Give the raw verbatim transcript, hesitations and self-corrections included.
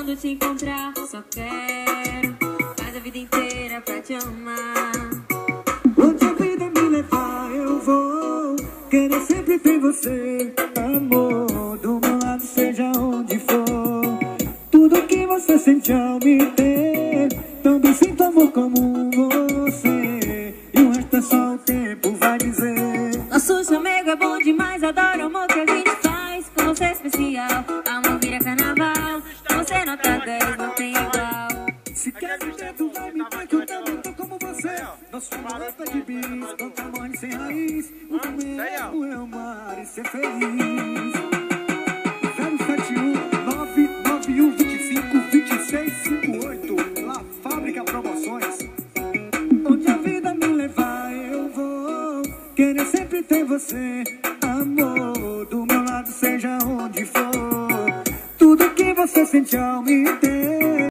quando te encontrar. Só quero mais a vida inteira pra te amar. Onde a vida me levar eu vou querer sempre ter você, amor, do meu lado seja onde for. Tudo que você sente ao me ter, também sinto amor como você. E o resto é só o tempo vai dizer. Nosso chamego é bom demais, adoro o amor que a gente faz. Com você é especial, amor vira carnaval. Você nota dez, não tem igual. Se quer viver, tu vai me ver que eu também tô como você. Nosso amor é de bis, quando morre sem raiz. O mesmo é amar e ser feliz. Zero sete um nove nove um dois cinco dois seis cinco oito. La Fábrica Promoções. Onde a vida me levar eu vou querer sempre ter você, amor, do meu lado seja onde for. Tudo que você sente ao me ter,